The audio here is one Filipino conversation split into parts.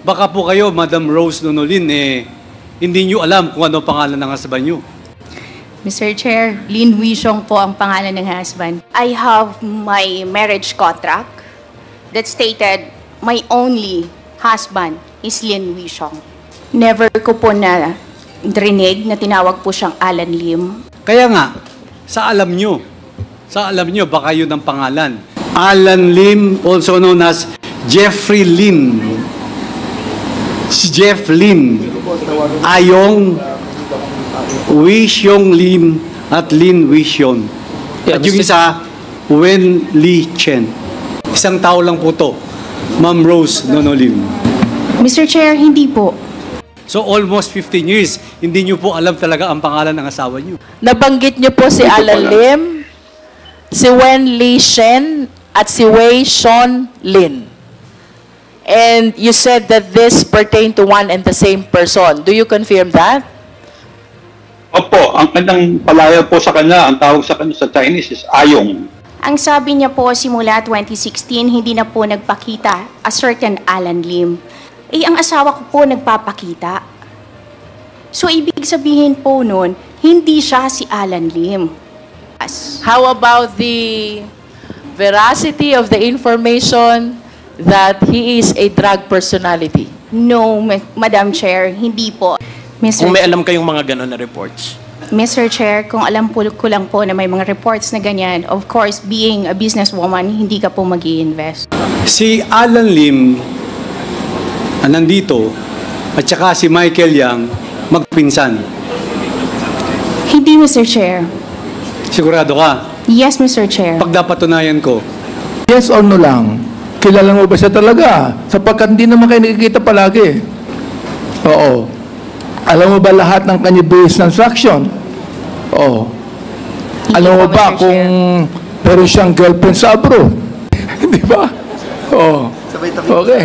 Baka po kayo, Madam Rose Nonolin, hindi nyo alam kung ano pangalan ng husband nyo. Mr. Chair, Lin Wishong po ang pangalan ng husband. I have my marriage contract that stated my only husband is Lin Wishong. Never ko po na narinig na tinawag po siyang Alan Lim. Kaya nga, sa alam nyo, baka yun ang pangalan. Alan Lim, also known as Jeffrey Lim. Si Jeff Lim, Ayong Wishong Lim at Lin Wishong. At yung isa, Wen Li Chen. Isang tao lang po to, Ma'am Rose Nonolin. Mr. Chair, hindi po. So almost 15 years, hindi nyo po alam talaga ang pangalan ng asawa nyo. Nabanggit niyo po si Alan Lim, si Wen Li Chen, at si Wei Sean Lin. And you said that this pertained to one and the same person. Do you confirm that? Opo, ang kanyang palaya po sa kanya, ang tawag sa kanya sa Chinese is Ayong. Ang sabi niya po simula 2016, hindi na po nagpakita a certain Alan Lim. Ang asawa ko po nagpapakita. So ibig sabihin po nun, hindi siya si Alan Lim. How about the veracity of the information that he is a drug personality? No, Madam Chair, hindi po. Kung may alam kayong mga ganon na reports. Mr. Chair, kung alam po ko lang po na may mga reports na ganyan, of course, being a businesswoman, hindi ka po mag-i-invest. Si Alan Lim, nandito, at saka si Michael Yang, magpinsan. Hindi, Mr. Chair. Sigurado ka? Yes, Mr. Chair. Pag napatunayan ko. Yes or no lang? Kilala mo ba siya talaga? Sapagkat hindi naman kayo nakikita palagi. Oo. Alam mo ba lahat ng kanyang business transaction? Oo. Alam mo ba kung meron siyang girlfriend sa abroad? Di ba? Oo. Okay.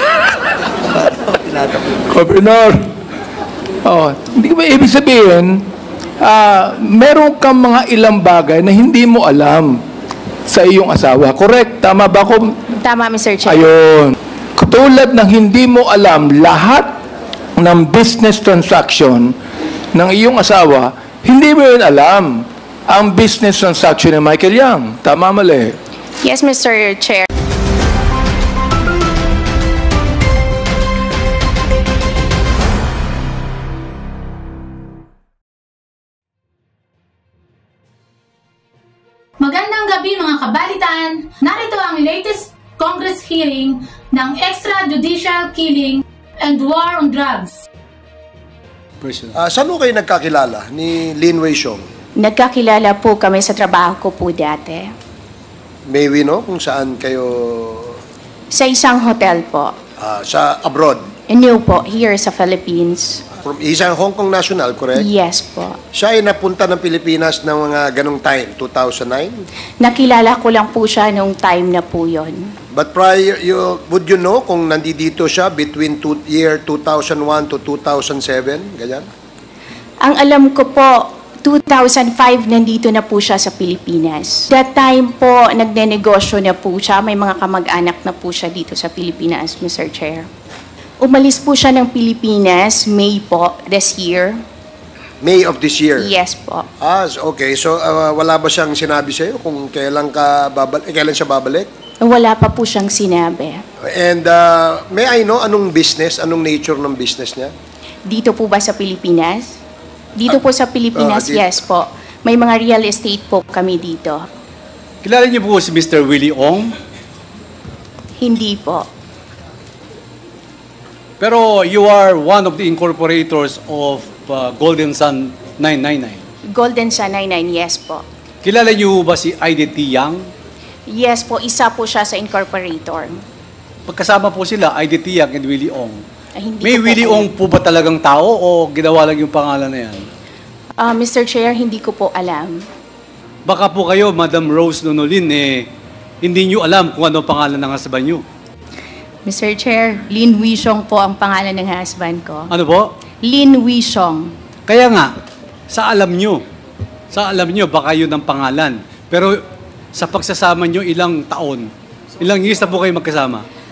Governor. Oo. Hindi ba ibig sabihin, meron kang mga ilang bagay na hindi mo alam sa iyong asawa. Correct? Tama ba ako? Tama, Mr. Chair. Ayun. Katulad ng hindi mo alam lahat ng business transaction ng iyong asawa, hindi mo yun alam ang business transaction ni Michael Yang. Tama, mali? Yes, Mr. Chair. Magandang gabi mga kabalitaan. Narito ang latest Congress hearing ng extrajudicial killing and war on drugs. Saan mo kayo nagkakilala ni Lin Wishong? Nagkakilala po kami sa trabaho ko po dati. May we know kung saan kayo? Sa isang hotel po. Sa abroad? New po, here sa Philippines. From isang Hong Kong national, correct? Yes po. Siya ay napunta ng Pilipinas ng mga ganong time, 2009? Nakilala ko lang po siya nung time na po yon. But prior, would you know kung nandito siya between year 2001 to 2007? Ganyan? Ang alam ko po, 2005 nandito na po siya sa Pilipinas. That time po, nagnenegosyo na po siya. May mga kamag-anak na po siya dito sa Pilipinas, Mr. Chair. Umalis po siya ng Pilipinas, May po, this year. May of this year? Yes po. Okay. So, wala ba siyang sinabi sa'yo kung kailan siya babalik? Wala pa po siyang sinabi. And may I know anong business, anong nature ng business niya? Dito po ba sa Pilipinas? Dito po sa Pilipinas, yes po. May mga real estate po kami dito. Kilala niyo po si Mr. Willie Ong? Hindi po. Pero you are one of the incorporators of Golden Sun 999. Golden Sun 99, yes po. Kilala niyo ba si IDT Yang? Yes po, isa po siya sa incorporator. Pagkasama po sila, IDT Yang and Willie Ong. May Hindi Willie Ong po ba talagang tao o ginawa lang yung pangalan na yan? Mr. Chair, hindi ko po alam. Baka po kayo, Madam Rose Nonolin, hindi nyo alam kung ano pangalan ng husband nyo. Mr. Chair, Lin Wishong po ang pangalan ng husband ko. Ano po? Lin Wishong. Kaya nga, sa alam nyo, baka yun ang pangalan. Pero sa pagsasama nyo ilang taon, ilang years na po kayo magkasama?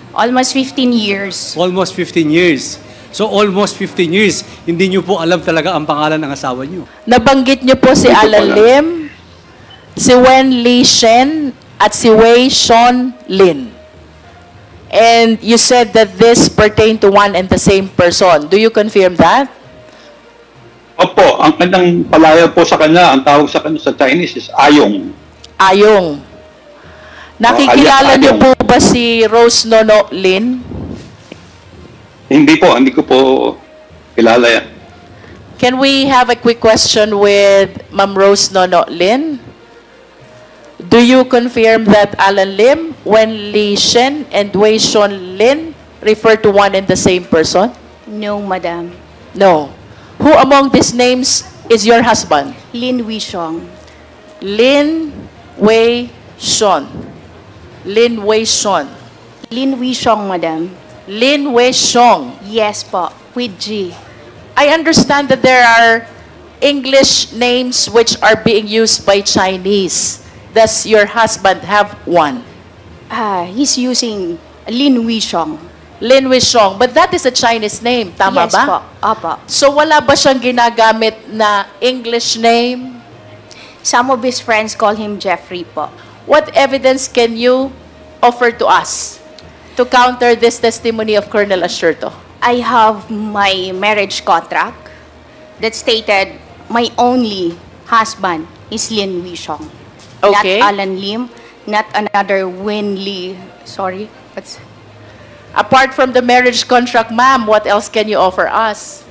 Almost 15 years. Almost 15 years. So almost 15 years, hindi nyo po alam talaga ang pangalan ng asawa nyo. Nabanggit niyo po si Hindi ko Alan pala. Lim, si Wen Li Shen, at si Wei Sean Lin. And you said that this pertained to one and the same person. Do you confirm that? Opo, ang kanyang palaya po sa kanya, ang tawag sa kanya sa Chinese is Ayong. Ayong. Nakikilala alias niyo Ayong. po ba si Rose Nono Lin? Hindi ko po kilala yan. Can we have a quick question with Ma'am Rose Nono Lin? Do you confirm that Alan Lim, Wen Li Shen, and Wei Sean Lin refer to one and the same person? No, madam. No. Who among these names is your husband? Lin Wishong. Lin Wei Sean. Lin Wei Sean. Lin Wishong, madam. Lin Wei Sean. Yes po, with G. I understand that there are English names which are being used by Chinese. Does your husband have one? He's using Lin Wishong. Lin Wei Sean. But that is a Chinese name, tama Yes ba? po, opo. So wala ba siyang ginagamit na English name? Some of his friends call him Jeffrey po. What evidence can you offer to us to counter this testimony of Colonel Asherto? I have my marriage contract that stated my only husband is Lin Wishong. Okay. Not Alan Lim, not another Wen Li. Sorry, what's... Apart from the marriage contract, ma'am, what else can you offer us?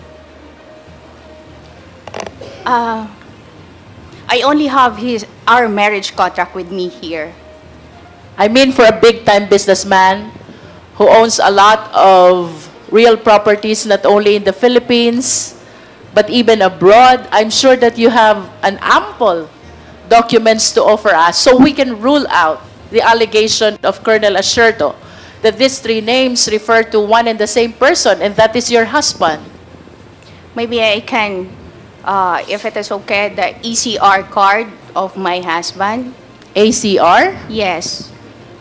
I only have our marriage contract with me here. I mean, for a big-time businessman who owns a lot of real properties, not only in the Philippines, but even abroad, I'm sure that you have an ample documents to offer us so we can rule out the allegation of Colonel Asherto that these three names refer to one and the same person, and that is your husband. Maybe I can, if it is okay, the ECR card of my husband. ACR? Yes.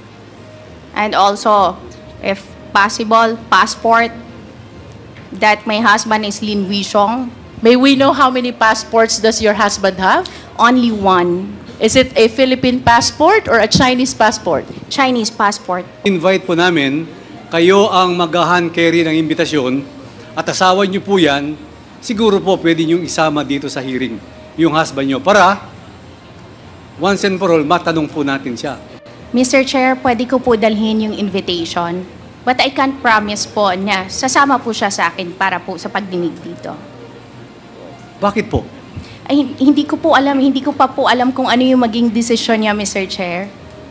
And also, if possible, passport that my husband is Lin Wishong. May we know how many passports does your husband have? Only one. Is it a Philippine passport or a Chinese passport? Chinese passport. Invite po namin, kayo ang mag-hand carry ng imbitasyon at asawa niyo po yan, siguro po pwede niyong isama dito sa hearing yung husband niyo para once and for all, matanong po natin siya. Mr. Chair, pwede ko po dalhin yung invitation. But I can't promise po na sasama po siya sa akin para po sa pagdinig dito. Bakit po? Ay, hindi ko pa po alam kung ano yung maging desisyon niya, Mr. Chair.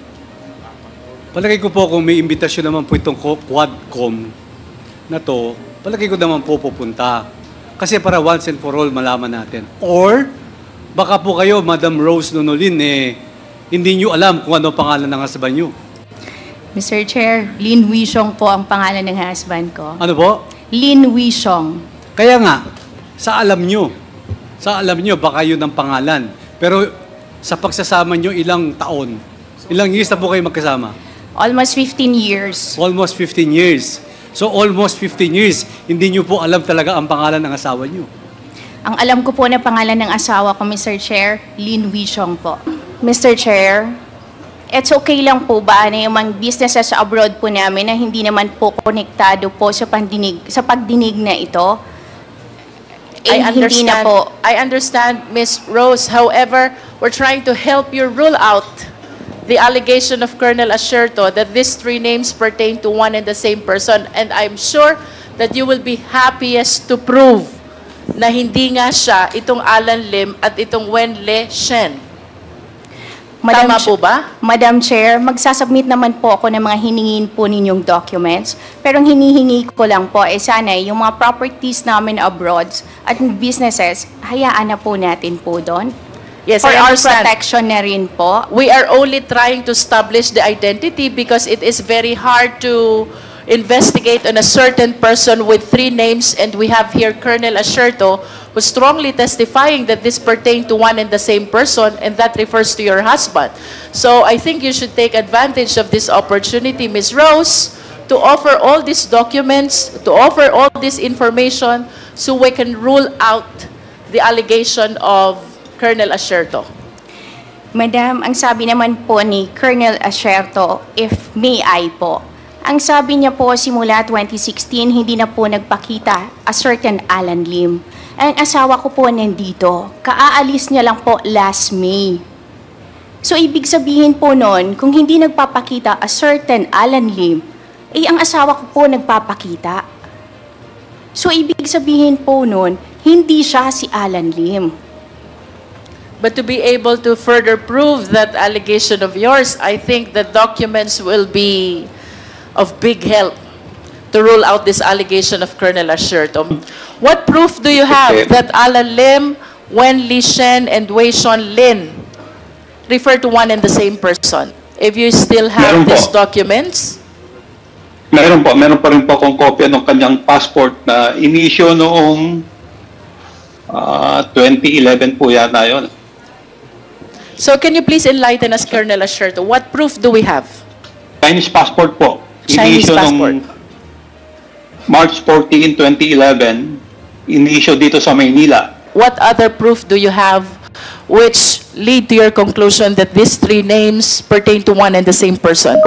Palagay ko po kung may imbitasyon naman po itong Quadcom na to, palagay ko naman po pupunta. Kasi para once and for all malaman natin. Or, baka po kayo, Madam Rose Nonolin, hindi nyo alam kung ano pangalan ng husband nyo. Mr. Chair, Lin Wishong po ang pangalan ng husband ko. Ano po? Lin Wishong. Kaya nga, sa alam nyo, baka yun ang pangalan. Pero sa pagsasama nyo, ilang taon, ilang years na po kayo magkasama? Almost 15 years. Almost 15 years. So almost 15 years, hindi nyo po alam talaga ang pangalan ng asawa nyo. Ang alam ko po na pangalan ng asawa ko, Mr. Chair, Lin Wishong po. Mr. Chair, it's okay lang po ba na yung mga businesses abroad po namin na hindi naman po konektado po sa pagdinig na ito? I Hindi na understand, po. I understand, Ms. Rose. However, we're trying to help you rule out the allegation of Colonel Asherto that these three names pertain to one and the same person. And I'm sure that you will be happiest to prove na hindi nga siya itong Alan Lim at itong Wen Li Shen. Tama po ba? Madam Chair, magsasubmit naman po ako ng mga hiningin po ninyong documents. Pero ang hinihingi ko lang po sana yung mga properties namin abroad at businesses, hayaan na po natin po doon. Yes, For I our understand. protection na rin po. We are only trying to establish the identity because it is very hard to investigate on a certain person with three names, and we have here Colonel Asherto who's strongly testifying that this pertained to one and the same person, and that refers to your husband. So I think you should take advantage of this opportunity, Ms. Rose, to offer all these documents, to offer all this information so we can rule out the allegation of Colonel Asierto? Madam, ang sabi naman po ni Colonel Asierto, if may I po, ang sabi niya po simula 2016, hindi na po nagpakita a certain Alan Lim. Ang asawa ko po nandito, kaaalis niya lang po last May. So ibig sabihin po nun, kung hindi nagpapakita a certain Alan Lim, ang asawa ko po nagpapakita. So ibig sabihin po nun, hindi siya si Alan Lim. But to be able to further prove that allegation of yours, I think the documents will be of big help to rule out this allegation of Colonel Asierto. What proof do you have that Alan Lim, Wen Lishen, and Wei Sean Lin refer to one and the same person? If you still have Meron po. these documents? Meron pa rin po akong kopya ng kanyang passport na ini-issue noong 2011 po yata yun. So can you please enlighten us, Colonel Asierto? What proof do we have? Chinese passport po. Chinese Ini-issue passport. noong March 14, 2011, ini-issue dito sa Maynila. What other proof do you have which lead to your conclusion that these three names pertain to one and the same person?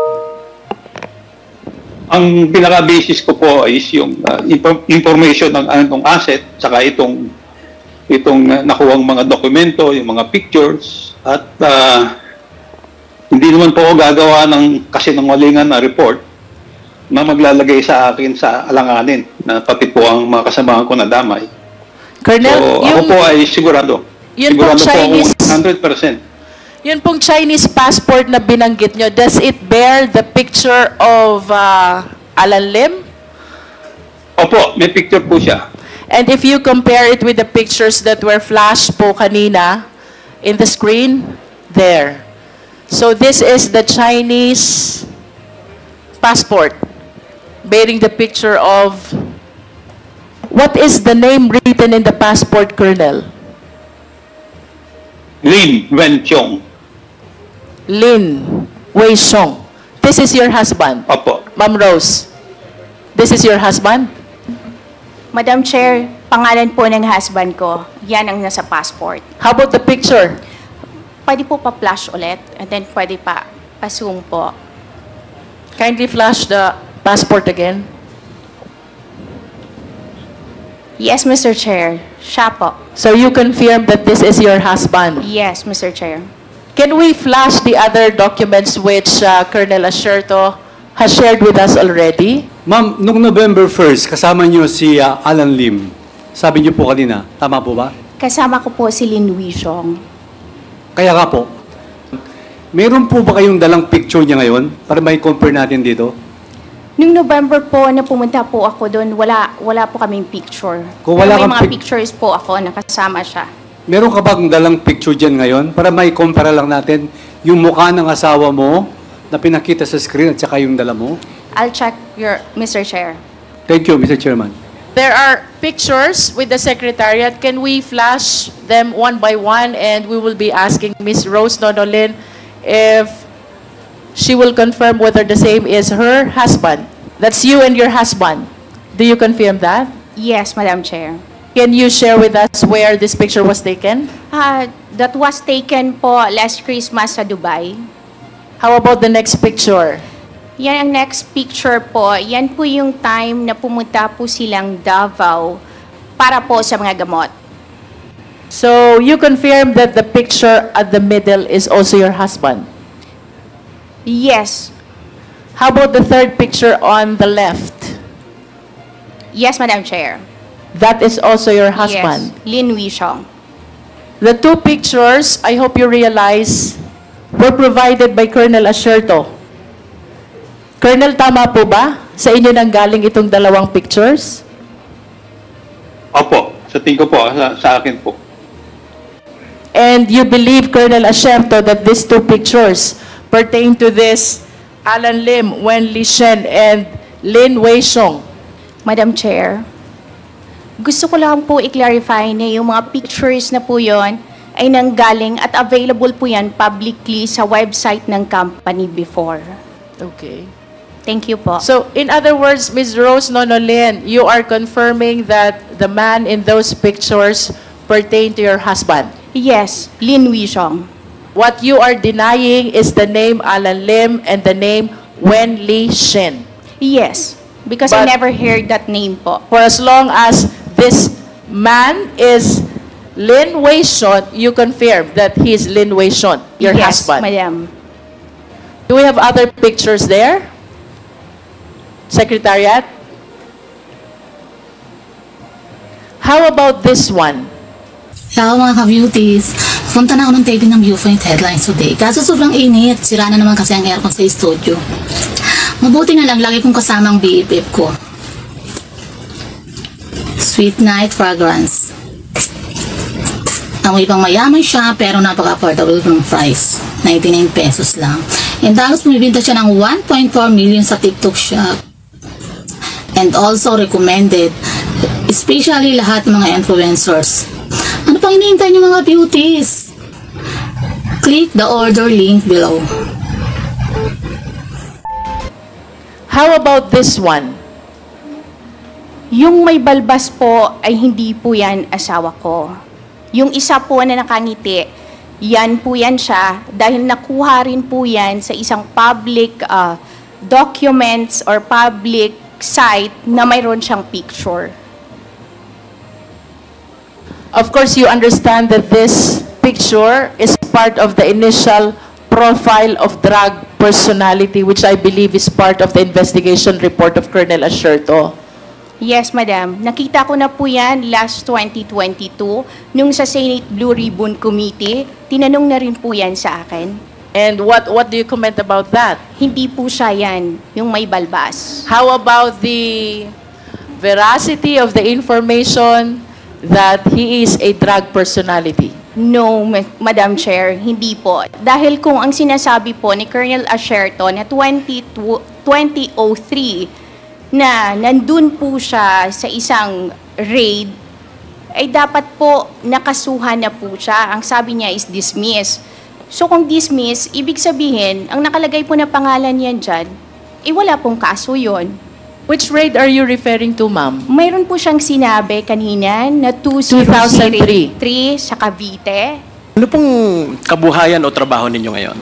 Ang pinaka-basis ko po is yung information ng anong asset, saka itong nakuwang mga dokumento, yung mga pictures, at hindi naman po ako gagawa ng kasinungalingan na report na maglalagay sa akin sa alanganin na pati po ang mga kasamahan ko na damay. Colonel, So ako po ay sigurado. Yun pong Sigurado po Chinese- ako 100%. Yun pong Chinese passport na binanggit nyo, does it bear the picture of Alan Lim? Opo, may picture po siya. And if you compare it with the pictures that were flashed po kanina in the screen, there. So this is the Chinese passport bearing the picture of... What is the name written in the passport, Colonel? Lin Wenqiong. Lin Wei Xiong. This is your husband, Opo. Ma'am Rose. This is your husband? Madam Chair, pangalan po ng husband ko, yan ang nasa passport. How about the picture? Pwede po pa-flash ulit, and then pwede pa-zoom po. Kindly flash the passport again. Yes, Mr. Chair. Siya po. So you confirm that this is your husband. Yes, Mr. Chair. Can we flash the other documents which Colonel Asierto has shared with us already? Ma'am, nung November 1st, kasama niyo si Alan Lim. Sabi niyo po kanina, tama po ba? Kasama ko po si Lin Wishong. Kaya nga po. Meron po ba kayong dalang picture niya ngayon? Para may compare natin dito. Nung November po na pumunta po ako doon, wala po kaming picture. Kung wala Pero may kang mga pictures po ako na kasama siya. Meron ka bang dalang picture dyan ngayon? Para may compare lang natin yung mukha ng asawa mo na pinakita sa screen at saka yung dala mo. I'll check Mr. Chair. Thank you, Mr. Chairman. There are pictures with the Secretariat. Can we flash them one by one? And we will be asking Ms. Rose Nonolin if she will confirm whether the same is her husband. That's you and your husband. Do you confirm that? Yes, Madam Chair. Can you share with us where this picture was taken? That was taken po last Christmas sa Dubai. How about the next picture? Yan ang next picture po. Yan po yung time na pumunta po silang Davao para po sa mga gamot. So you confirm that the picture at the middle is also your husband? Yes. How about the third picture on the left? Yes, Madam Chair. That is also your husband? Yes, Lin Wishong. The two pictures, I hope you realize, were provided by Colonel Asierto. Colonel, tama po ba? Sa inyo nang galing itong dalawang pictures? Opo, sa tingin ko po, sa akin po. And you believe, Colonel Asierto, that these two pictures pertain to this Alan Lim, Wen Lishen, and Lin Wei Xiong? Madam Chair, gusto ko lang po i-clarify na yung mga pictures na po yon ay nanggaling at available po yan publicly sa website ng company before. Okay. Thank you po. So, in other words, Ms. Rose Nonolin, you are confirming that the man in those pictures pertain to your husband. Yes, Lin Wishong. What you are denying is the name Alan Lim and the name Wen Li Shin. Yes, because I But- never heard that name po. For as long as this man is Lin Wei Shon, you confirm that he is Lin Wei Shon, your Yes, husband. madam. Do we have other pictures there? Secretariat? How about this one? Kaya mga ka-beauties, punta na ako ng taping ng Viewpoint Headlines today. Kaso sobrang init, sira na naman kasi ang aircon sa studio. Mabuti na lang, lagi kong kasama ang BFF ko. Sweet Night Fragrance. Amoy pang mayaman siya, pero napaka-affordable ng price. 99 pesos lang. And tapos bumibinta siya ng 1.4 million sa TikTok shop. And also recommended, especially lahat ng mga influencers. Ano pang hinihintay niyo mga beauties? Click the order link below. How about this one? Yung may balbas po ay hindi po yan asawa ko. Yung isa po na nakangiti, yan po yan siya dahil nakuha rin po yan sa isang public documents or public site na mayroon siyang picture. Of course, you understand that this picture is part of the initial profile of drug personality, which I believe is part of the investigation report of Colonel Asherto. Yes, madam. Nakita ko na po yan last 2022 nung sa Senate Blue Ribbon Committee. Tinanong na rin po yan sa akin. And what do you comment about that? Hindi po siya yan, yung may balbas. How about the veracity of the information that he is a drug personality? No, Madam Chair, hindi po. Dahil kung ang sinasabi po ni Colonel Asherto na 2003 na nandun po siya sa isang raid, ay dapat po nakasuhan na po siya. Ang sabi niya is dismiss. So kung dismiss, ibig sabihin, ang nakalagay po na pangalan niyan dyan, wala pong kaso yun. Which raid are you referring to, ma'am? Mayroon po siyang sinabi kanina na 2003 sa Cavite. Ano pong kabuhayan o trabaho ninyo ngayon?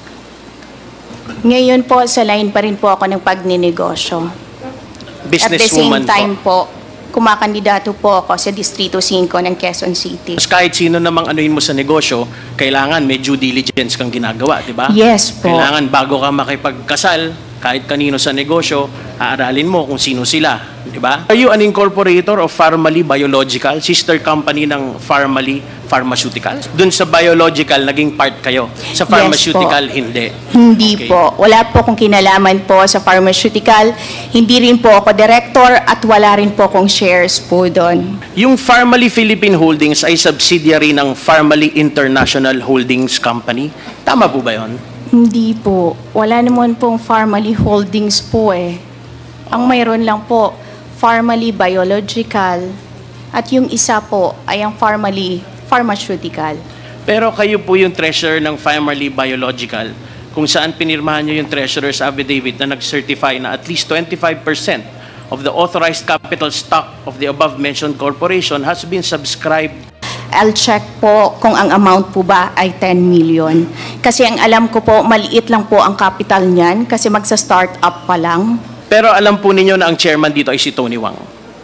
Ngayon po, sa line pa rin po ako ng pagninegosyo. At the same Businesswoman time po. po, kumakandidato po ako sa Distrito 5 ng Quezon City. Tapos kahit sino namang anuhin mo sa negosyo, kailangan may due diligence kang ginagawa, di ba? Yes po. Kailangan bago ka makipagkasal, kahit kanino sa negosyo, aaralin mo kung sino sila, di ba? Are you an incorporator of Pharmaly Biological, sister company ng Pharmaly Pharmaceuticals? Dun sa biological, naging part kayo. Sa pharmaceutical, hindi. Hindi Okay. po. Wala po akong kinalaman po sa pharmaceutical. Hindi rin po ako director at wala rin po akong shares po doon. Yung Pharmaly Philippine Holdings ay subsidiary ng Pharmaly International Holdings Company. Tama po ba yun? Hindi po. Wala naman pong Pharmaly Holdings po eh. Ang mayroon lang po, Pharmaly Biological at yung isa po ay ang Pharmaly Pharmaceutical. Pero kayo po yung treasurer ng Pharmaly Biological, kung saan pinirmahan nyo yung treasurer's affidavit na nag-certify na at least 25% of the authorized capital stock of the above-mentioned corporation has been subscribed. I'll check po kung ang amount po ba ay 10 million. Kasi ang alam ko po, maliit lang po ang capital niyan kasi magsa-start up pa lang. Pero alam po ninyo na ang chairman dito ay si Tony Wang,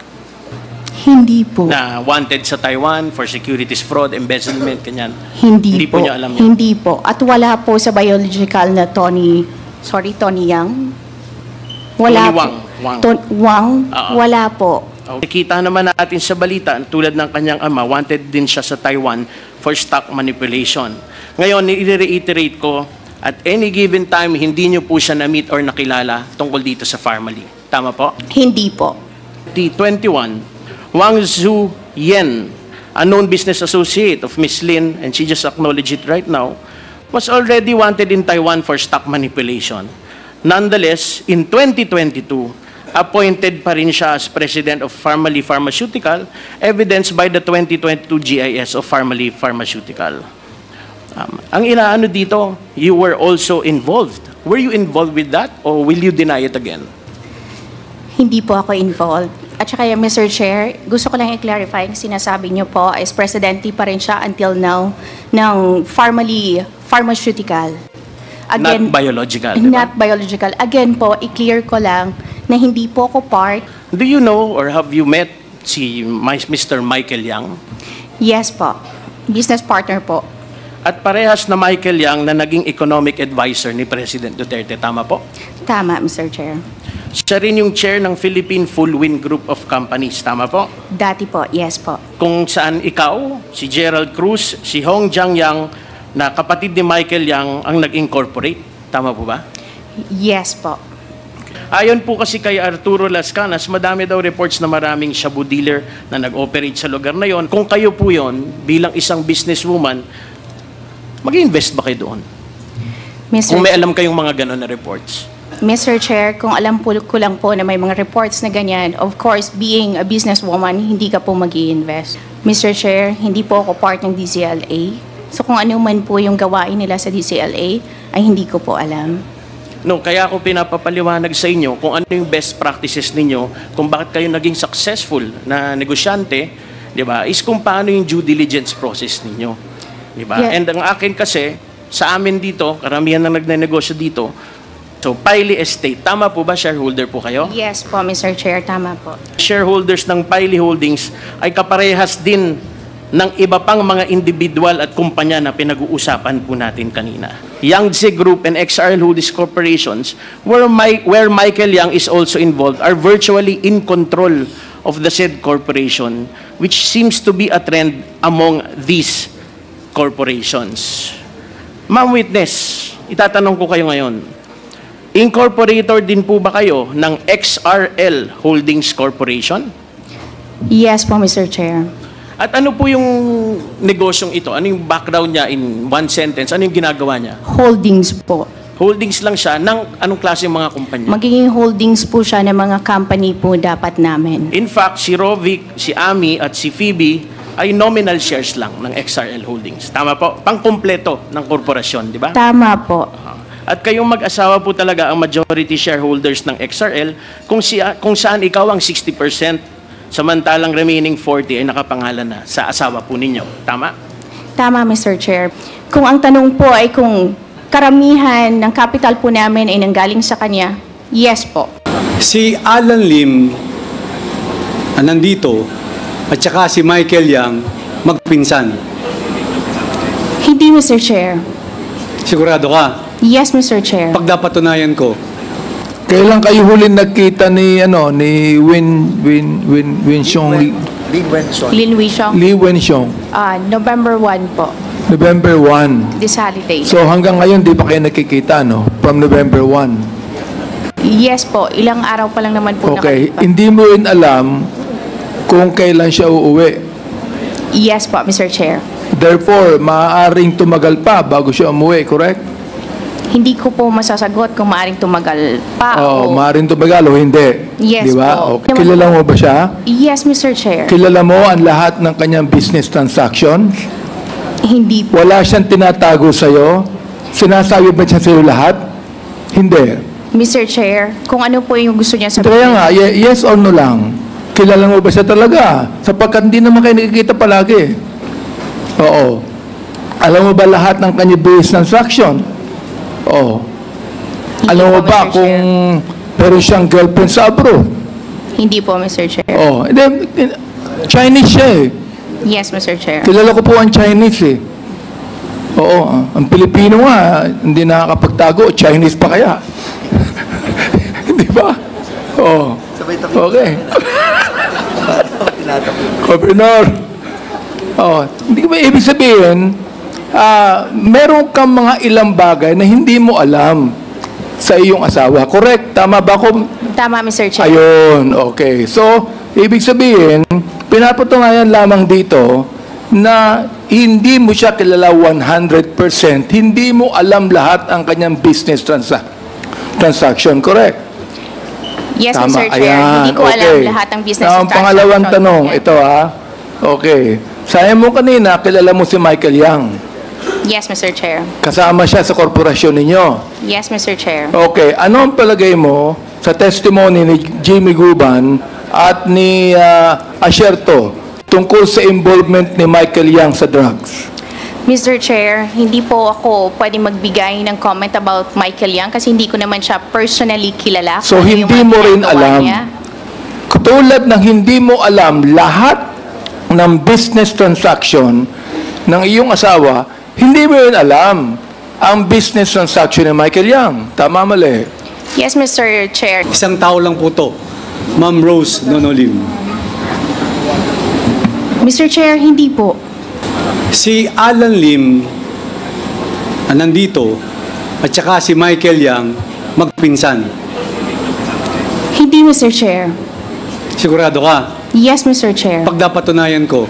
Hindi po. na wanted sa Taiwan for securities fraud, embezzlement, kanyan. Hindi po po. niyo alam yun. Hindi po. At wala po sa biological na Tony Yang. Wala Tony po. Wang. Wang? Oo. Wala po. Nakita naman natin sa balita, tulad ng kanyang ama, wanted din siya sa Taiwan for stock manipulation. Ngayon, i-reiterate ko, at any given time, hindi niyo po siya na-meet or nakilala tungkol dito sa Pharmaly. Tama po? Hindi po. 21, Wang Zhu Yen, a known business associate of Miss Lin, and she just acknowledged it right now, was already wanted in Taiwan for stock manipulation. Nonetheless, in 2022, appointed pa rin siya as president of Pharmaly Pharmaceutical, evidenced by the 2022 GIS of Pharmaly Pharmaceutical. Ang inaano dito, you were also involved Were you involved with that or will you deny it again? Hindi po ako involved. At saka, Mr. Chair, gusto ko lang i-clarify yung sinasabi niyo po is presidente pa rin siya until now ng pharmaceutical. Not biological, di ba? Not biological. Again po, i-clear ko lang na hindi po ako part. Do you know or have you met si Mr. Michael Yang? Yes po. Business partner po. At parehas na Michael Yang na naging economic advisor ni President Duterte. Tama po? Tama, Mr. Chair. Siya rin yung chair ng Philippine Full Wind Group of Companies. Tama po? Dati po, yes po. Kung saan ikaw, si Gerald Cruz, si Hong Jiang Yang, na kapatid ni Michael Yang ang nag-incorporate. Tama po ba? Yes po. Ayon po kasi kay Arturo Lascanas, madami daw reports na maraming shabu dealer na nag-operate sa lugar na yon. Kung kayo po yon, bilang isang businesswoman, mag-invest ba kayo doon? Kung may alam kayong mga gano'n na reports. Mr. Chair, kung alam po ko lang po na may mga reports na ganyan, of course, being a businesswoman, hindi ka po mag-i-invest. Mr. Chair, hindi po ako part ng DCLA. So kung ano man po yung gawain nila sa DCLA, ay hindi ko po alam. No, kaya ako pinapapaliwanag sa inyo kung ano yung best practices ninyo, kung bakit kayo naging successful na negosyante, di ba, is kung paano yung due diligence process ninyo. Diba? Yeah. And ang akin kasi, sa amin dito, karamihan na nagnenegosyo dito, so Piley Estate, tama po ba shareholder po kayo? Yes po, Mr. Chair, tama po. Shareholders ng Piley Holdings ay kaparehas din ng iba pang mga individual at kumpanya na pinag-uusapan po natin kanina. Yangtze Group and XRL Holdings Corporations, where Michael Yang is also involved, are virtually in control of the said corporation, which seems to be a trend among these corporations. Ma'am Witness, itatanong ko kayo ngayon, incorporator din po ba kayo ng XRL Holdings Corporation? Yes po, Mr. Chair. At ano po yung negosyong ito? Ano yung background niya in one sentence? Ano yung ginagawa niya? Holdings po. Holdings lang siya ng anong klase mga kumpanya? Magiging holdings po siya ng mga company po dapat namin. In fact, si Rovic, si Ami at si Phoebe ay nominal shares lang ng XRL Holdings. Tama po? Pangkumpleto ng korporasyon, di ba? Tama po. At kayong mag-asawa po talaga ang majority shareholders ng XRL kung saan ikaw ang 60%, samantalang remaining 40 ay nakapangalan na sa asawa po ninyo. Tama? Tama, Mr. Chair. Kung ang tanong po ay kung karamihan ng capital po namin ay nanggaling sa kanya, yes po. Si Alan Lim, nandito, at saka si Michael Yang, magpinsan. Hindi, Mr. Chair. Sigurado ka? Yes, Mr. Chair. Pag napatunayan ko, Kailan kayo huli nagkita ni Wenxiong Lin Wishong, Li Wenxiong? November 1 po, November 1. this holiday. So hanggang ngayon di pa kayo nakikita, no? From November 1. Yes po, ilang araw pa lang naman po Okay, nakalipas. hindi mo rin alam kung kailan siya uuwi. Yes po, Mr. Chair. Therefore, maaaring tumagal pa bago siya umuwi, correct? Hindi ko po masasagot kung maaaring tumagal pa o... Maaaring tumagal o hindi. Yes Di ba? po. Okay. Kilala mo ba siya? Yes, Mr. Chair. Kilala mo ang lahat ng kanyang business transaction? Hindi po. Wala siyang tinatago sa'yo? Sinasabi ba siya sa'yo lahat? Hindi. Mr. Chair, kung ano po yung gusto niya sabihin. Kaya nga, yes or no lang. Kilala mo ba siya talaga? Sapagkat hindi naman kayo nakikita palagi. Oo. Alam mo ba lahat ng kanyang business transaction? Oo. Hindi Alam mo po, ba Mr. kung meron siyang girlfriend sa abroad? Hindi po, Mr. Chair. Oo. Chinese siya eh. Yes, Mr. Chair. Kilala ko po ang Chinese eh. Oo. Ang Pilipino nga, hindi nakakapagtago. Chinese pa kaya? Di ba? Oo. Okay. Governor. Oh, hindi ko ba ibig sabihin, meron kang mga ilang bagay na hindi mo alam sa iyong asawa. Correct? Tama ba ako? Tama, Mr. Chair. Ayun, okay. So, ibig sabihin, pinapatunayan lamang dito na hindi mo siya kilala 100%, hindi mo alam lahat ang kanyang business transaction. Correct? Yes, Tama. Mr. Chair. Hindi ko alam lahat ng business Ang pangalawang tanong, Yes. ito ha. Okay. Sabi mo kanina, kilala mo si Michael Yang. Yes, Mr. Chair. Kasama siya sa korporasyon ninyo. Yes, Mr. Chair. Okay, ano ang palagay mo sa testimony ni Jimmy Guban at ni Asherto tungkol sa involvement ni Michael Yang sa drugs? Mr. Chair, hindi po ako pwede magbigay ng comment about Michael Yang kasi hindi ko naman siya personally kilala. So, Kung ano yung hindi mga mo rin ginagawa alam. niya. Katulad ng hindi mo alam lahat ng business transaction ng iyong asawa, hindi mo rin alam ang business transaction ni Michael Yang. Tama, mali? Yes, Mr. Chair. Isang tao lang po to, Ma'am Rose Nonolim. Mr. Chair, hindi po. Si Alan Lim, nandito, at saka si Michael Yang, magpinsan. Hindi, Mr. Chair. Sigurado ka? Yes, Mr. Chair. Pag napatunayan ko,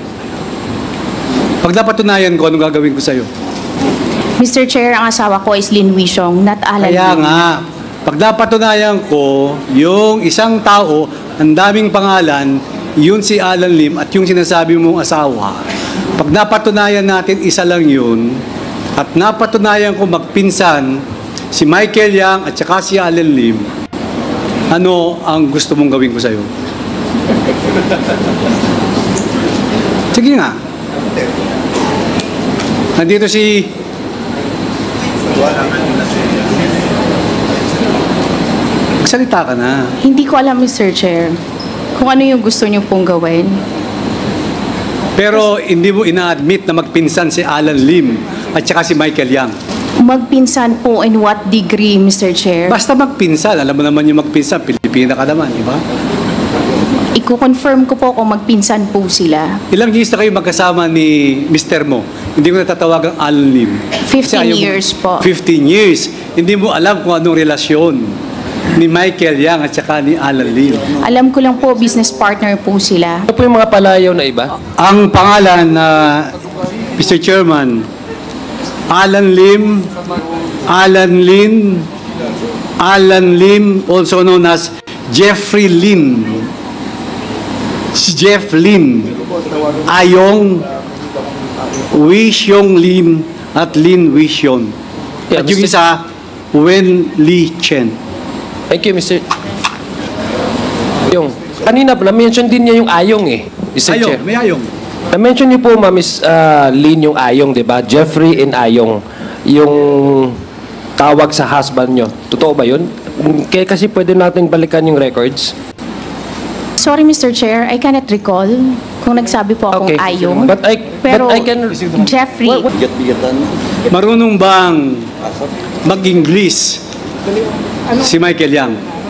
anong gagawin ko sa'yo? Mr. Chair, ang asawa ko is Lin Wishong, not Alan Kaya Lim. nga, pag napatunayan ko, yung isang tao, ang daming pangalan, yun si Alan Lim at yung sinasabi mong asawa, pag napatunayan natin isa lang yun, at napatunayan ko magpinsan si Michael Yang at saka si Alan Lim, ano ang gusto mong gawin ko sa'yo? Sige nga. Nandito si... Magsalita ka na. Hindi ko alam, Mr. Chair, kung ano yung gusto niyo pong gawin. Pero hindi mo ina-admit na magpinsan si Alan Lim at saka si Michael Yang. Magpinsan po in what degree, Mr. Chair? Basta magpinsan. Alam mo naman yung magpinsan. Pilipina ka naman, di ba? Iko-confirm ko po kung magpinsan po sila. Ilang years na kayo magkasama ni Mr. mo? Hindi ko natatawagang Alan Lim. 15 years po. 15 years. Hindi mo alam kung anong relasyon ni Michael Yang at saka ni Alan Lim. Alam ko lang po, business partner po sila. Ano po yung mga palayaw na iba? Ang pangalan na Mr. Chairman, Alan Lim, also known as Jeffrey Lim. Si Jeff Lim, Ayong, Wishong Lim, at Lin Wishon. Yeah, At yung isa, Wen Li Chen. Thank you, Mr. Yung, kanina, na-mention din niya yung Ayong eh, Mr. Chair. Ayong, may Ayong. Na-mention niyo po, Miss Lin, yung Ayong, di ba? Jeffrey and Ayong, yung tawag sa husband niyo. Totoo ba yun? Kaya kasi pwede natin balikan yung records. Sorry, Mr. Chair, I cannot recall kung nagsabi po akong Okay. Ayong. But Pero I can... Jeffrey, Marunong bang mag-English si Michael Yang?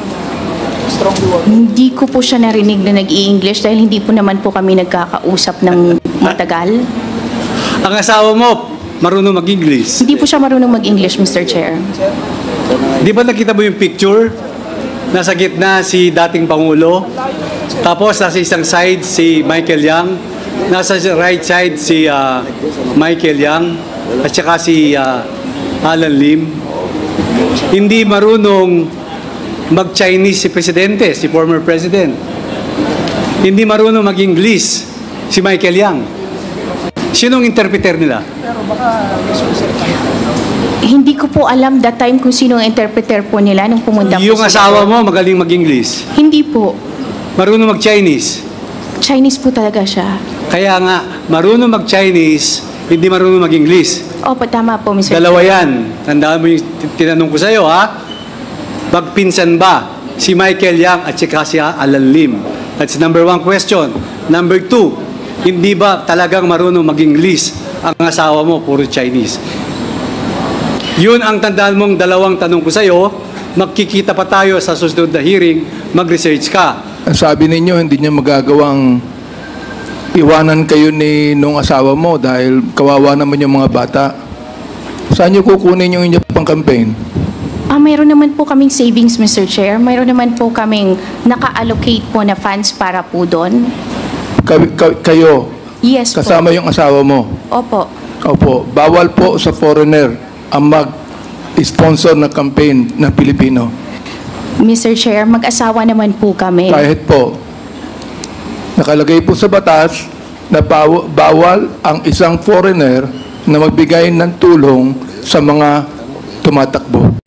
hindi ko po siya narinig na nag-i-English dahil hindi po naman po kami nagkakausap ng matagal. Ang asawa mo, marunong mag-English. Hindi po siya marunong mag-English, Mr. Chair. Di ba nakita mo yung picture? Nasa gitna si dating Pangulo. Tapos nasa isang side si Michael Yang. Nasa right side si Michael Yang. At saka si Alan Lim. Hindi marunong mag-Chinese si Presidente, si former President. Hindi marunong mag-English si Michael Yang. Sinong interpreter nila? Hindi ko po alam that time kung sino ang interpreter po nila nung pumunta po Yung sila asawa doon. mo magaling mag-English. Hindi po. Marunong mag-Chinese. Chinese po talaga siya. Kaya nga, marunong mag-Chinese, hindi marunong mag-English. Opo, tama po, Mr. Dalawa Chair. yan. Tandaan mo yung tinanong ko sa'yo, ha? Magpinsan ba si Michael Yang at saka si Alan Lim? That's number 1 question. Number 2, hindi ba talagang marunong mag-English ang asawa mo, puro Chinese? Yun ang tandaan mong dalawang tanong ko sa'yo. Magkikita pa tayo sa susunod na hearing, mag-research ka. Ang sabi ninyo, hindi niya magagawang iwanan kayo ni nung asawa mo dahil kawawa naman yung mga bata. Saan niyo kukunin yung inyong pang-campaign? Mayroon naman po kaming savings, Mr. Chair. Mayroon naman po kaming naka-allocate po na funds para po doon. Kayo, Yes kasama po. yung asawa mo. Opo. Opo, bawal po sa foreigner ang mag-sponsor ng campaign ng Pilipino. Mr. Chair, mag-asawa naman po kami. Kahit po, nakalagay po sa batas na bawal ang isang foreigner na magbigay ng tulong sa mga tumatakbo.